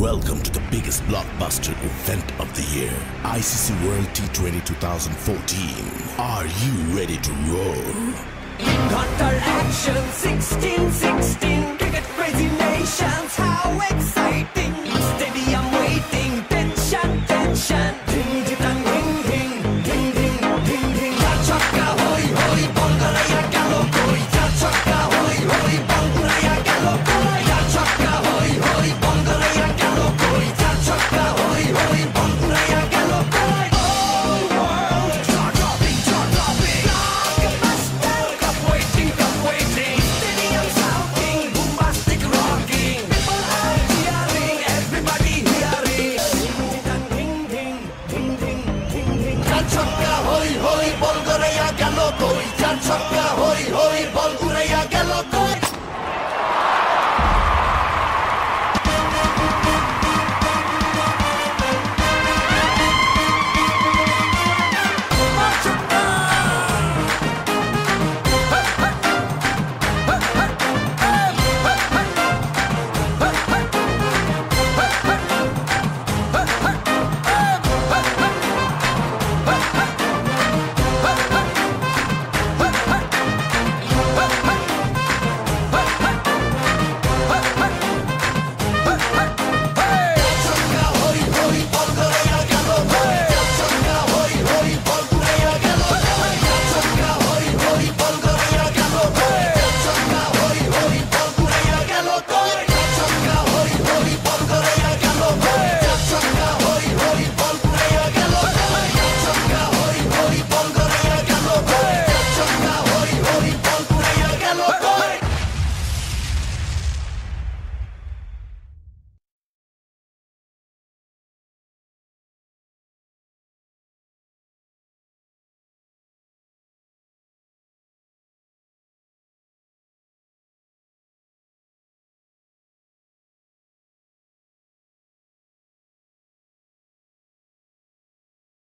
Welcome to the biggest blockbuster event of the year, ICC World T20 2014. Are you ready to roar? Counter action 16-16, cricket crazy nations, how